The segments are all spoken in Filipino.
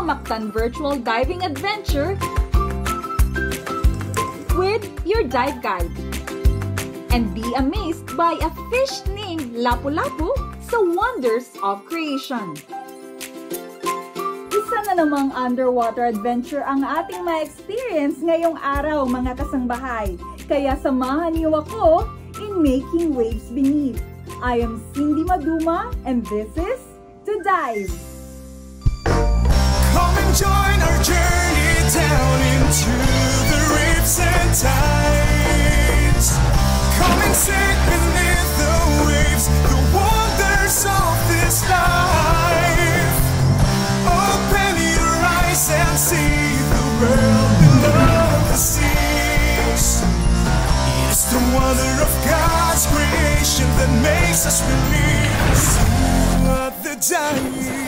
Mactan Virtual Diving Adventure with your dive guide. And be amazed by a fish named Lapu-Lapu sa wonders of creation. Isa na namang underwater adventure ang ating ma-experience ngayong araw, mga kasangbahay. Kaya samahan niyo ako in making waves beneath. I am Cindy Maduma and this is To Dive. Come and join our journey down into the reefs and tides. Come and sit beneath the waves, the wonders of this life. Open your eyes and see the world below the seas. It's the wonder of God's creation that makes us believe. At the dive.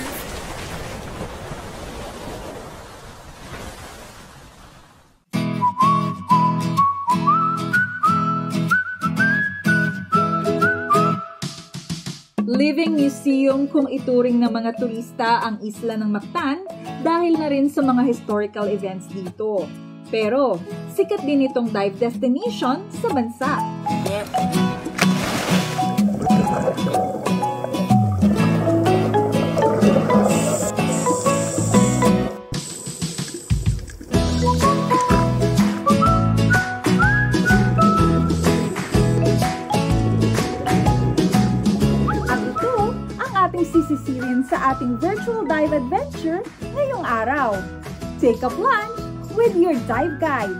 Living museum kung ituring ng mga turista ang isla ng Mactan dahil na rin sa mga historical events dito. Pero sikat din itong dive destination sa bansa. Sisisilin sa ating virtual dive adventure ngayong araw. Take a plunge with your dive guide.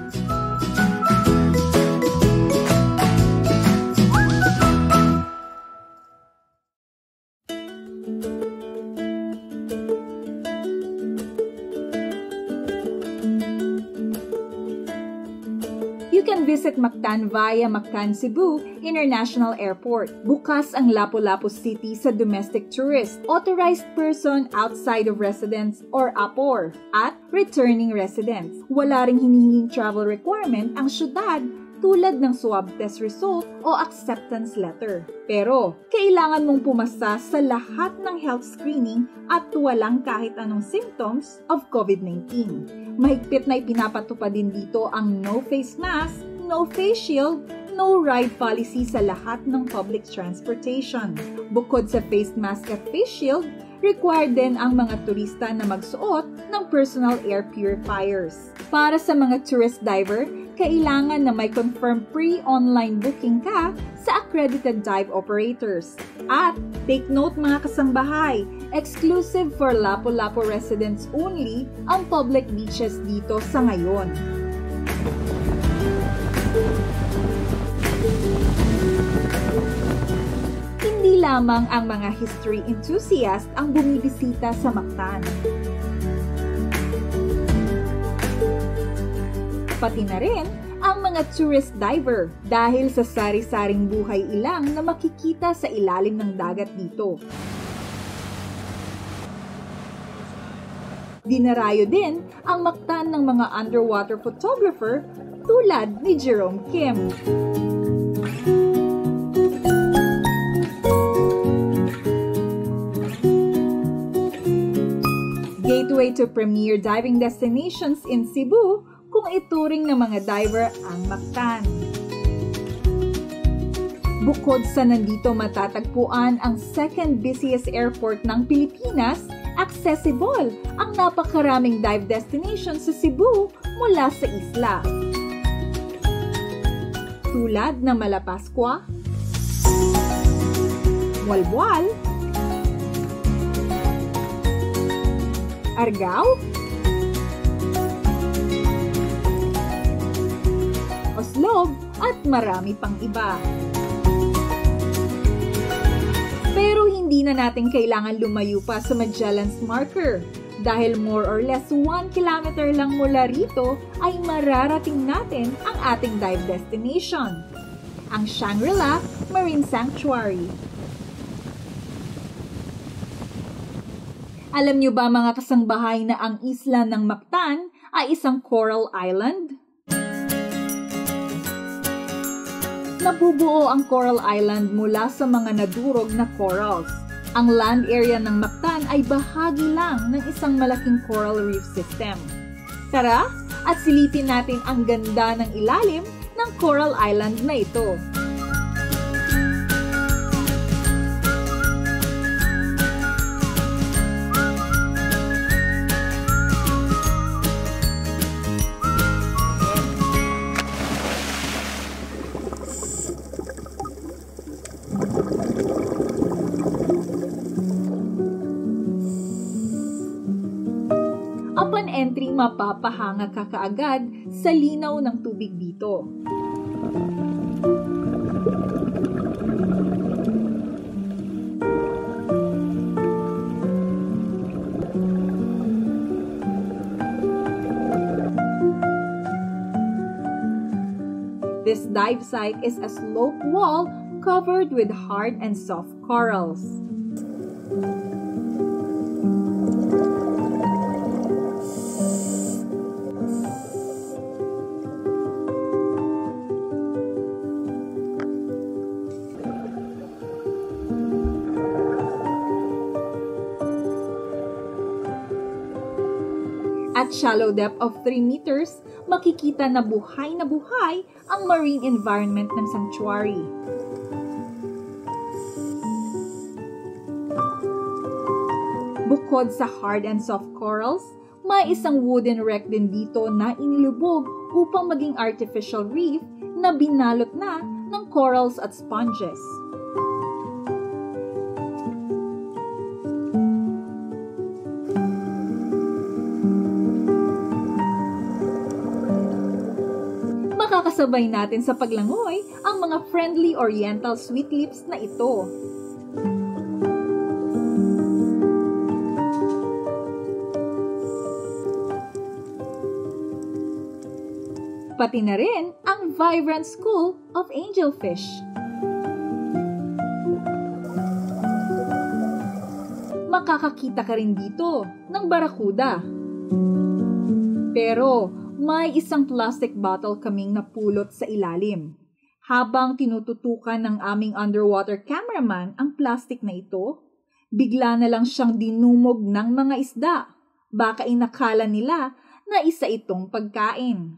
You can visit Mactan via Mactan Cebu International Airport. Bukas ang Lapu-Lapu City sa domestic tourist, authorized person outside of residence or APOR, at returning residents. Wala ring hinihinging travel requirement ang syudad tulad ng swab test result o acceptance letter. Pero, kailangan mong pumasa sa lahat ng health screening at walang kahit anong symptoms of COVID-19. Mahigpit na ipinapatupad din dito ang no face mask, no face shield, no ride policy sa lahat ng public transportation. Bukod sa face mask at face shield, required din ang mga turista na magsuot ng personal air purifiers. Para sa mga tourist diver, kailangan na may confirmed pre-online booking ka sa accredited dive operators. At take note mga kasangbahay, exclusive for Lapu-Lapu residents only ang public beaches dito sa ngayon. Hindi lamang ang mga history enthusiast ang bumibisita sa Mactan. Pati na rin ang mga tourist diver dahil sa sari-saring buhay ilang na makikita sa ilalim ng dagat dito. Dinarayo din ang Mactan ng mga underwater photographer tulad ni Jerome Kim. Gateway to premier diving destinations in Cebu kung ituring ng mga diver ang Mactan. Bukod sa nandito matatagpuan ang second busiest airport ng Pilipinas, accessible ang napakaraming dive destinations sa Cebu mula sa isla. Tulad ng Malapascua, Walwal, Argao, Oslog, at marami pang iba. Pero hindi na natin kailangan lumayo pa sa Magellan's Marker dahil more or less 1 kilometer lang mula rito ay mararating natin ang ating dive destination, ang Shangri-La Marine Sanctuary. Alam niyo ba mga kasangbahay na ang isla ng Mactan ay isang coral island? Nabubuo ang Coral Island mula sa mga nadurog na corals. Ang land area ng Mactan ay bahagi lang ng isang malaking coral reef system. Tara at silipin natin ang ganda ng ilalim ng Coral Island na ito. Upon entry, mapapahanga ka kaagad sa linaw ng tubig dito. This dive site is a slope wall covered with hard and soft corals. At shallow depth of 3 meters, makikita na buhay ang marine environment ng sanctuary. Bukod sa hard and soft corals, may isang wooden wreck din dito na inilubog upang maging artificial reef na binalot na ng corals at sponges. Makakasabay natin sa paglangoy ang mga friendly oriental sweetlips na ito. Pati na rin ang vibrant school of angelfish. Makakakita ka rin dito ng barakuda. Pero may isang plastic bottle kaming napulot sa ilalim. Habang tinututukan ng aming underwater cameraman ang plastic na ito, bigla na lang siyang dinumog ng mga isda. Baka inakala nila na isa itong pagkain.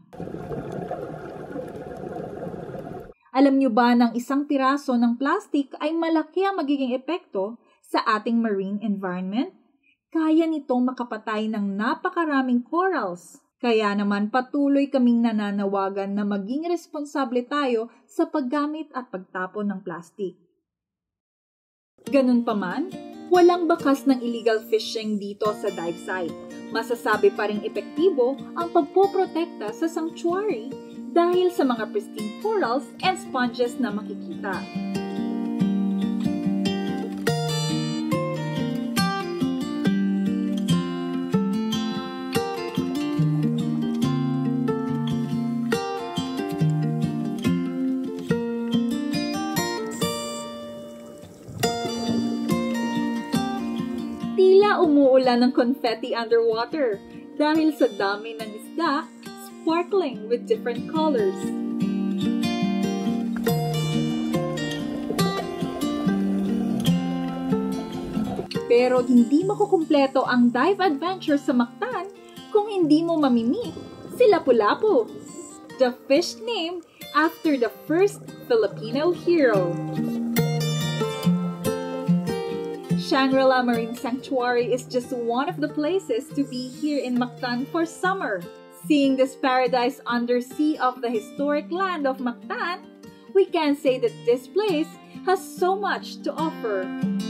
Alam niyo ba ng isang piraso ng plastic ay malaki ang magiging epekto sa ating marine environment? Kaya nitong makapatay ng napakaraming corals. Kaya naman patuloy kaming nananawagan na maging responsable tayo sa paggamit at pagtapon ng plastic. Ganun pa man, walang bakas ng illegal fishing dito sa dive site. Masasabi pa ring epektibo ang pagpoprotekta sa sanctuary dahil sa mga pristine corals and sponges na makikita. Tila umuulan ng confetti underwater dahil sa dami ng isda sparkling with different colors. Pero hindi makukumpleto ang dive adventure sa Mactan kung hindi mo mamimit si Lapu-Lapu, the fish named after the first Filipino hero. Shangri-La Marine Sanctuary is just one of the places to be here in Mactan for summer. Seeing this paradise undersea of the historic land of Mactan, we can say that this place has so much to offer.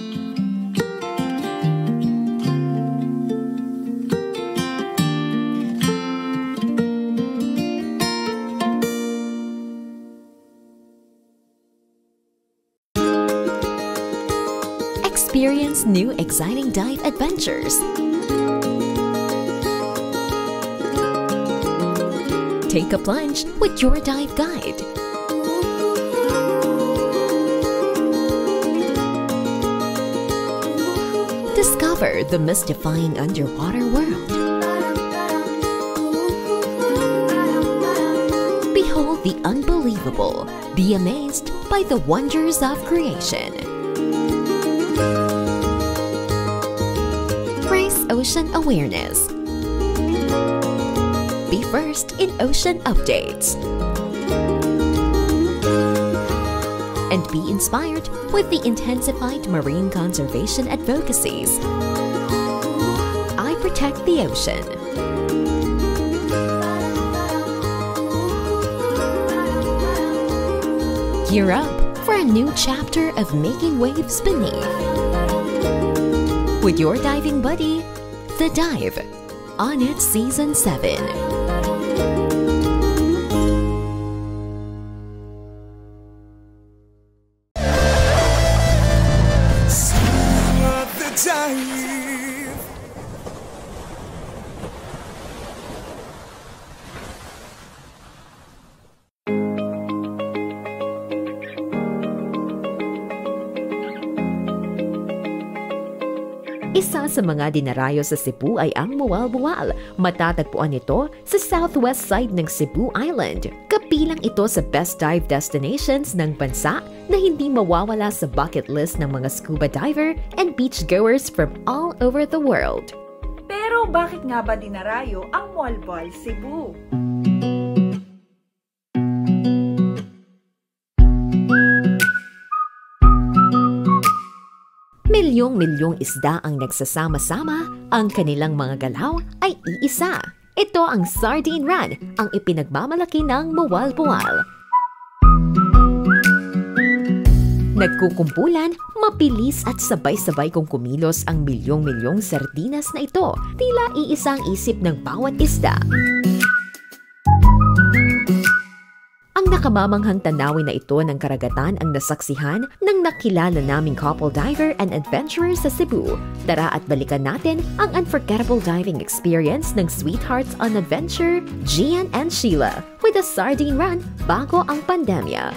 Experience new exciting dive adventures. Take a plunge with your dive guide. Discover the mystifying underwater world. Behold the unbelievable. Be amazed by the wonders of creation. ocean awareness. Be first in ocean updates. And be inspired with the intensified marine conservation advocacies. I protect the ocean. Gear up for a new chapter of making waves beneath. With your diving buddy, The Dive, on its Season 7. Dive. Isa sa mga dinarayo sa Cebu ay ang Mualbual. Matatagpuan ito sa southwest side ng Cebu Island. Kapilang ito sa best dive destinations ng bansa na hindi mawawala sa bucket list ng mga scuba diver and beach goers from all over the world. Pero bakit nga ba dinarayo ang Mualbual, Cebu? Milyong-milyong isda ang nagsasama-sama, ang kanilang mga galaw ay iisa. Ito ang Sardine Run, ang ipinagmamalaki ng Mualbual. Nagkukumpulan, mabilis at sabay-sabay kong kumilos ang milyong-milyong sardinas na ito, tila iisang isip ng bawat isda. Ang nakamamanghang tanawin na ito ng karagatan ang nasaksihan ng nakilala naming couple diver and adventurer sa Cebu. Tara at balikan natin ang unforgettable diving experience ng sweethearts on adventure, Gian and Sheila, with a sardine run bago ang pandemya.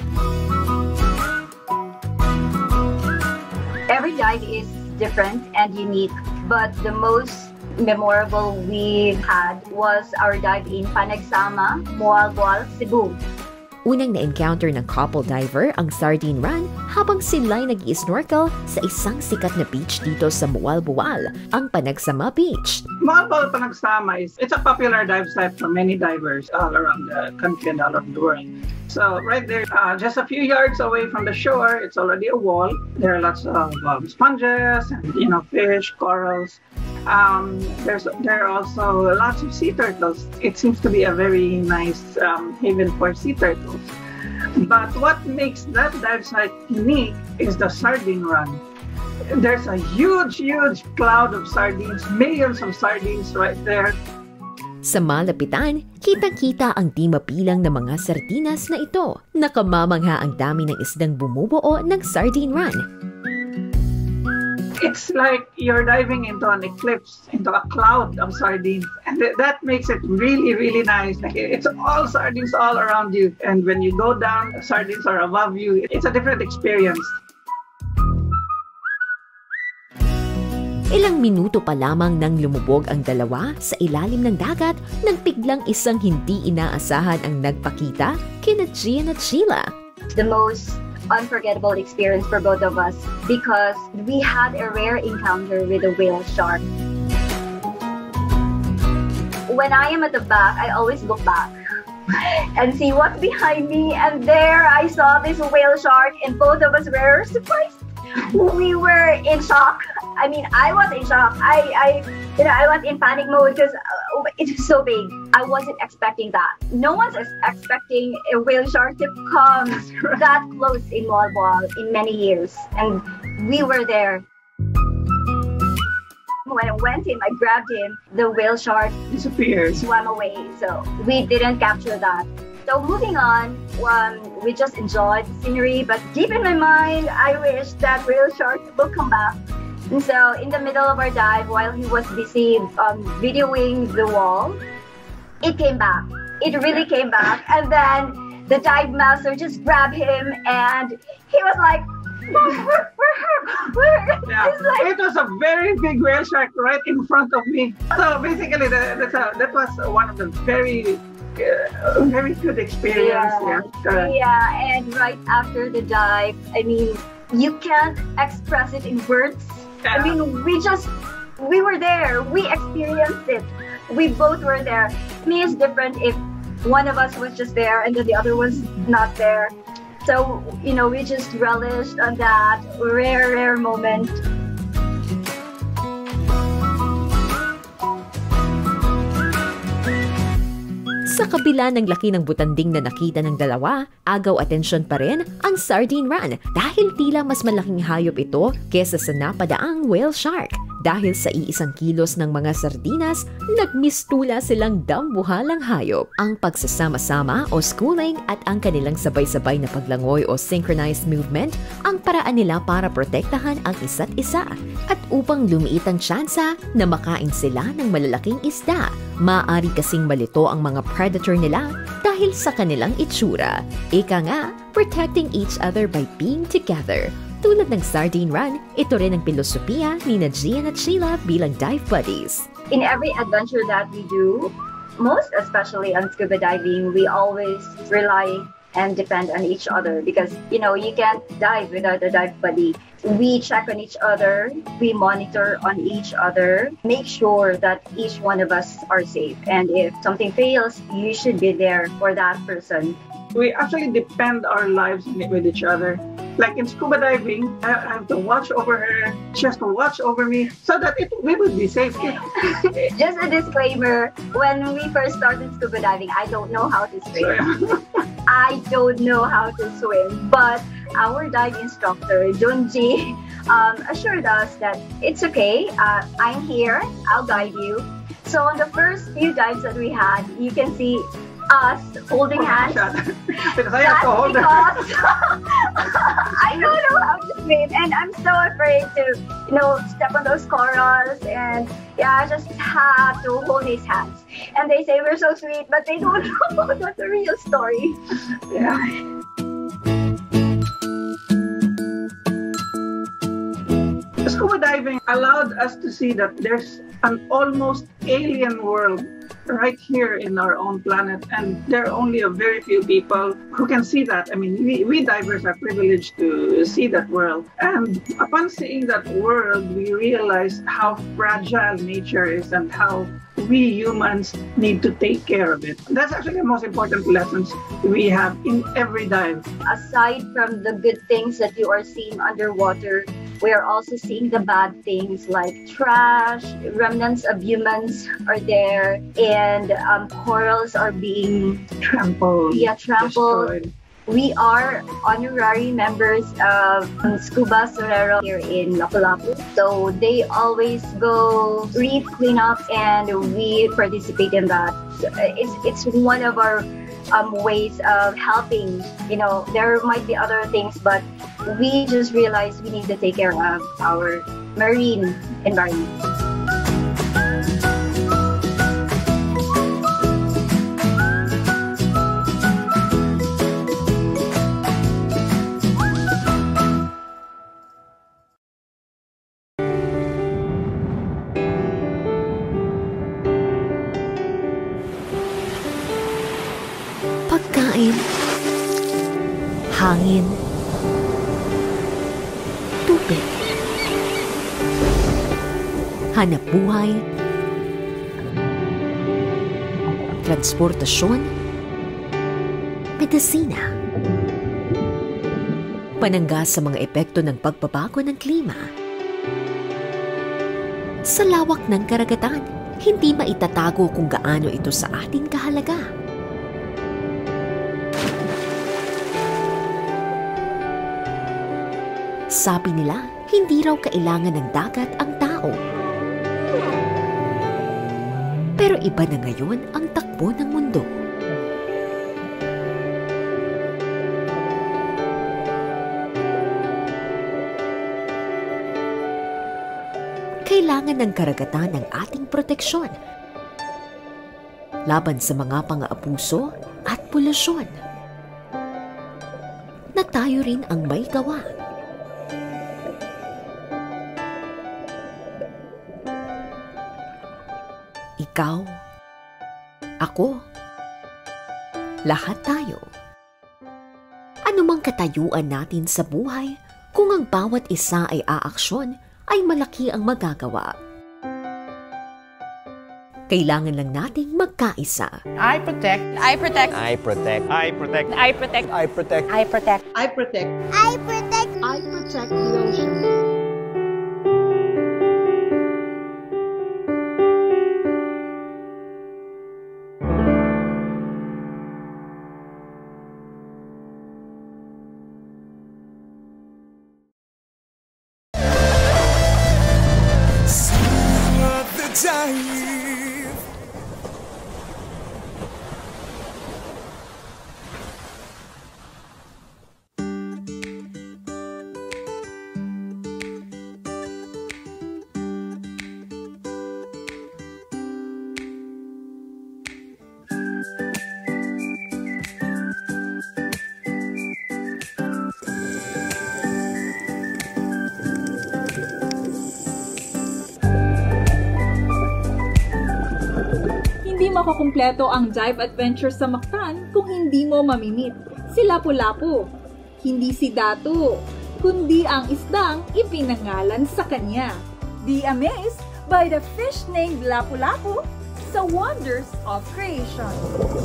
Every dive is different and unique, but the most memorable we had was our dive in Panagsama, Mualbual, Cebu. Unang na-encounter ng couple diver ang Sardine Run habang sila'y nag-i-snorkel sa isang sikat na beach dito sa Mualbual, ang Panagsama Beach. Mualbual Panagsama it's a popular dive site for many divers all around the country and all around the world. So right there, just a few yards away from the shore, it's already a wall. There are lots of sponges and fish, corals. There are also lots of sea turtles. It seems to be a very nice haven for sea turtles. But what makes that dive site unique is the sardine run. There's a huge cloud of sardines, millions of sardines right there. Sa malapitan, kitang-kita ang di mapilang na mga sardinas na ito. Nakamamangha ang dami ng isdang bumubuo ng Sardine Run. It's like you're diving into an eclipse, into a cloud of sardines. And that makes it really, really nice. Like it's all sardines all around you. And when you go down, sardines are above you. It's a different experience. Ilang minuto pa lamang nang lumubog ang dalawa sa ilalim ng dagat nang biglang isang hindi inaasahan ang nagpakita kina Gian at Sheila. The most unforgettable experience for both of us because we had a rare encounter with a whale shark. When I am at the back, I always look back and see what's behind me, and there I saw this whale shark and both of us were surprised. We were in shock. I mean, I was in shock. I was in panic mode because it was so big. I wasn't expecting that. No one's expecting a whale shark to come that close in Mualbual in many years, and we were there. When I went in, I grabbed him. The whale shark disappeared, swam away. So we didn't capture that. So moving on, we just enjoyed the scenery, but deep in my mind, I wish that whale shark will come back. And so in the middle of our dive, while he was busy videoing the wall, it came back. It really came back. And then the dive master just grabbed him and he was like, yeah. It was a very big whale shark right in front of me. So basically, that was one of the very good experience. Yeah, and right after the dive, I mean, you can't express it in words. Yeah. I mean, we just we were there. We experienced it. We both were there. Me is different if one of us was just there and then the other was not there. So, we just relished on that rare moment. Sa kabila ng laki ng butanding na nakita ng dalawa, agaw atensyon pa rin ang sardine run dahil tila mas malaking hayop ito kesa sa napadaang whale shark. Dahil sa iisang kilos ng mga sardinas, nagmistula silang dambuhalang hayop. Ang pagsasama-sama o schooling at ang kanilang sabay-sabay na paglangoy o synchronized movement ang paraan nila para protektahan ang isa't isa. At upang lumiit ang tsansa na makain sila ng malalaking isda, maaari kasing malito ang mga predator nila dahil sa kanilang itsura. Ika nga, protecting each other by being together. Tulad ng Sardine Run, ito rin ang pilosopiya ni Gian at Sheila bilang dive buddies. In every adventure that we do, most especially on scuba diving, we always rely and depend on each other because, you can't dive without a dive buddy. We check on each other, we monitor on each other, make sure that each one of us are safe. And if something fails, you should be there for that person. We actually depend our lives with each other. Like in scuba diving, I have to watch over her, she has to watch over me, so that we would be safe. Just a disclaimer, when we first started scuba diving, I don't know how to swim. I don't know how to swim, but our dive instructor, Junji, assured us that it's okay, I'm here, I'll guide you. So on the first few dives that we had, you can see us holding hands. Because I have to hold her. I don't know how to swim, and I'm so afraid to, step on those corals, and I just have to hold his hands. And they say we're so sweet, but they don't know what's the real story. Yeah. Scuba diving allowed us to see that there's an almost alien world right here in our own planet, and there are only a very few people who can see that. I mean, we divers are privileged to see that world, and upon seeing that world, we realized how fragile nature is and how we humans need to take care of it. That's actually the most important lessons we have in every dive. Aside from the good things that you are seeing underwater, we are also seeing the bad things like trash, remnants of humans are there, and corals are being trampled. Destroyed. We are honorary members of Scuba Sorero here in Lapu-Lapu. So they always go reef cleanup and we participate in that. So it's one of our ways of helping. There might be other things, but we just realized we need to take care of our marine environment. Pagkain, hangin, tubig, hanap buhay, transportasyon, medisina, panangga sa mga epekto ng pagbabago ng klima. Sa lawak ng karagatan, hindi maitatago kung gaano ito sa atin kahalaga. Sabi nila, hindi raw kailangan ng dagat ang tao. Pero iba na ngayon ang takbo ng mundo. Kailangan ng karagatan ng ating proteksyon laban sa mga pang-aabuso at polusyon na tayo rin ang may gawa. Ikaw, ako, lahat tayo. Anumang katayuan natin sa buhay, kung ang bawat isa ay aaksyon, ay malaki ang magagawa. Kailangan lang nating magkaisa. I protect. I protect. I protect. I protect. I protect. I protect. I protect. I protect. I protect. I protect the ocean. Dive. Hindi makukumpleto ang dive adventure sa Mactan kung hindi mo mamimit si Lapu-Lapu. Hindi si Datu, kundi ang isdang ipinangalan sa kanya. Be amazed by the fish named Lapu-Lapu sa Wonders of Creation.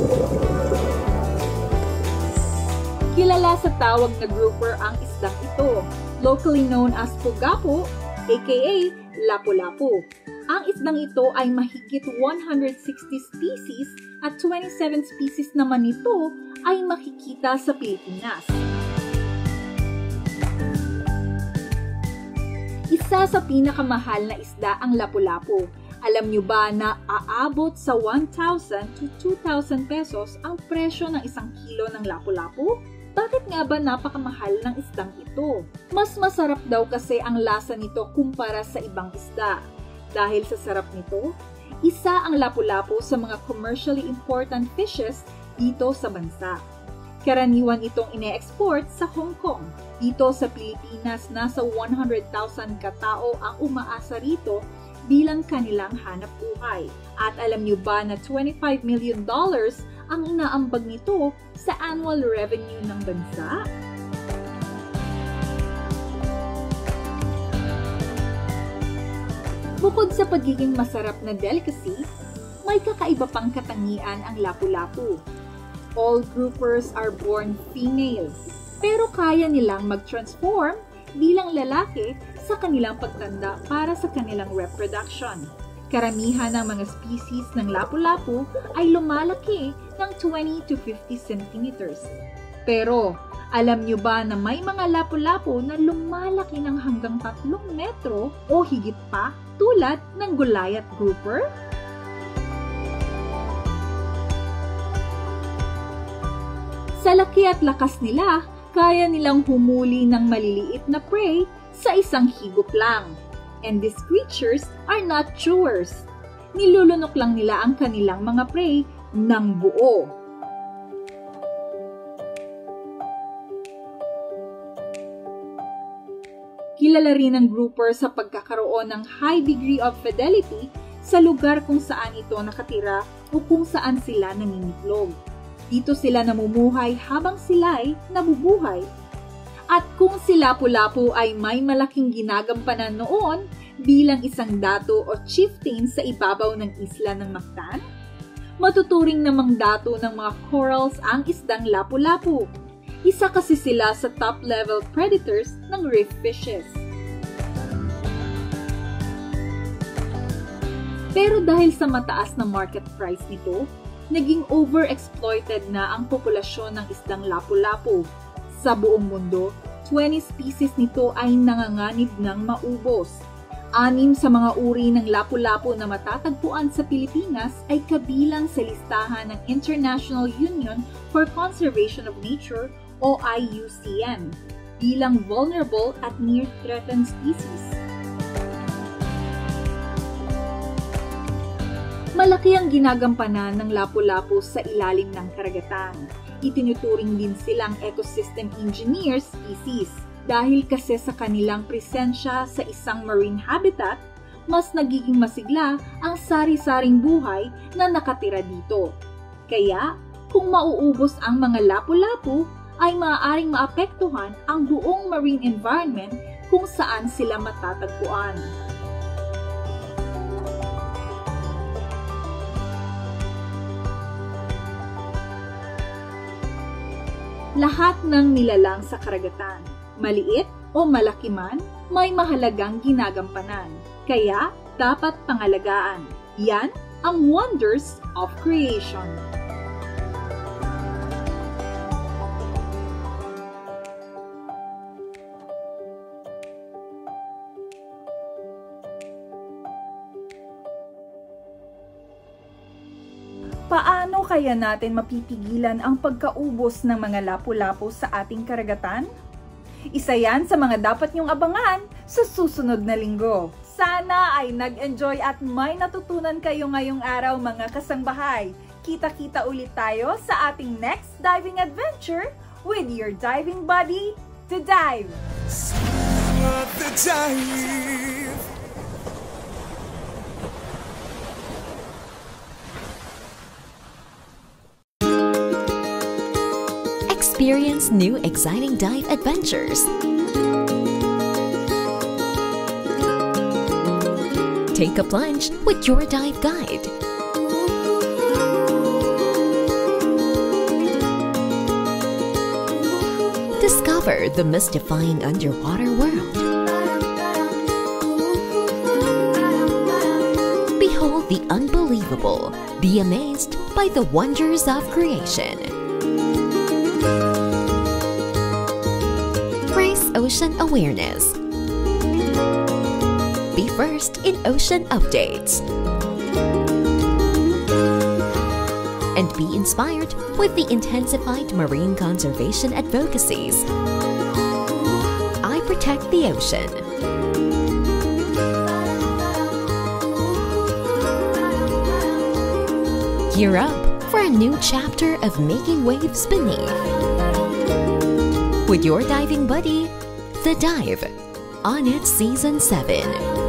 Kilala sa tawag na grouper ang isdang ito, locally known as Pugapu, aka Lapu-Lapu. Ang isdang ito ay mahigit 160 species at 27 species naman nito ay makikita sa Pilipinas. Isa sa pinakamahal na isda ang Lapu-Lapu. Alam nyo ba na aabot sa 1,000 to 2,000 pesos ang presyo ng 1 kilo ng Lapu-Lapu? Bakit nga ba napakamahal ng isdang ito? Mas masarap daw kasi ang lasa nito kumpara sa ibang isda. Dahil sa sarap nito, isa ang Lapu-Lapu sa mga commercially important fishes dito sa bansa. Karaniwan itong ine-export sa Hong Kong. Dito sa Pilipinas, nasa 100,000 katao ang umaasa rito bilang kanilang hanap buhay. At alam niyo ba na $25 million ang inaambag nito sa annual revenue ng bansa? Bukod sa pagiging masarap na delicacy, may kakaiba pang katangian ang Lapu-Lapu. All groupers are born female, pero kaya nilang mag-transform bilang lalaki sa kanilang pagtanda para sa kanilang reproduction. Karamihan ng mga species ng Lapu-Lapu ay lumalaki ng 20 to 50 centimeters. Pero, alam nyo ba na may mga Lapu-Lapu na lumalaki ng hanggang 3 metro o higit pa tulad ng Goliath grouper? Sa laki at lakas nila, kaya nilang humuli ng maliliit na prey sa isang higop lang. And these creatures are not chewers. Nilulunok lang nila ang kanilang mga prey ng buo. Kilala rin ang grouper sa pagkakaroon ng high degree of fidelity sa lugar kung saan ito nakatira o kung saan sila nangingitlog. Dito sila namumuhay habang sila'y nabubuhay. At kung si Lapu-Lapu ay may malaking ginagampanan noon bilang isang dato o chieftain sa ibabaw ng isla ng Mactan, matuturing namang dato ng mga corals ang isdang Lapu-Lapu. Isa kasi sila sa top-level predators ng reef fishes. Pero dahil sa mataas na market price nito, naging overexploited na ang populasyon ng isdang Lapu-Lapu. Sa buong mundo, 20 species nito ay nanganganib ng maubos. 6 sa mga uri ng Lapu-Lapu na matatagpuan sa Pilipinas ay kabilang sa listahan ng International Union for Conservation of Nature o IUCN bilang vulnerable at near-threatened species. Malaki ang ginagampanan ng Lapu-Lapu sa ilalim ng karagatan. Itinuturing din silang ecosystem engineer species dahil kasi sa kanilang presensya sa isang marine habitat, mas nagiging masigla ang sari-saring buhay na nakatira dito. Kaya, kung mauubos ang mga Lapu-Lapu, ay maaaring maapektuhan ang buong marine environment kung saan sila matatagpuan. Lahat ng nilalang sa karagatan, maliit o malaki man, may mahalagang ginagampanan. Kaya, dapat pangalagaan. Yan ang wonders of creation. Paano kaya natin mapipigilan ang pagkaubos ng mga lapu-lapu sa ating karagatan? Isa yan sa mga dapat niyong abangan sa susunod na linggo. Sana ay nag-enjoy at may natutunan kayo ngayong araw mga kasangbahay. Kita-kita ulit tayo sa ating next diving adventure with your diving buddy, The Dive! The Dive! Experience new exciting dive adventures. Take a plunge with your dive guide. Discover the mystifying underwater world. Behold the unbelievable. Be amazed by the wonders of creation. Raise ocean awareness. Be first in ocean updates. And be inspired with the intensified marine conservation advocacies. I protect the ocean. Gear up for a new chapter of making waves beneath. With your diving buddy, The Dive, on its Season 7.